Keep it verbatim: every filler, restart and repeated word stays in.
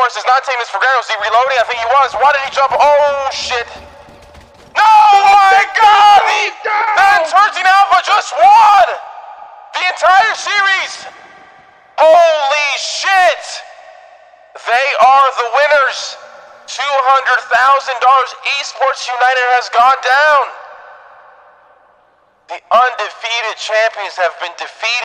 Esports is not taking this for granted. Was he reloading? I think he was. Why did he jump? Oh, shit. No, oh my God! He, then thirteen Alpha just won the entire series. Holy shit. They are the winners. two hundred thousand dollars. Esports United has gone down. The undefeated champions have been defeated.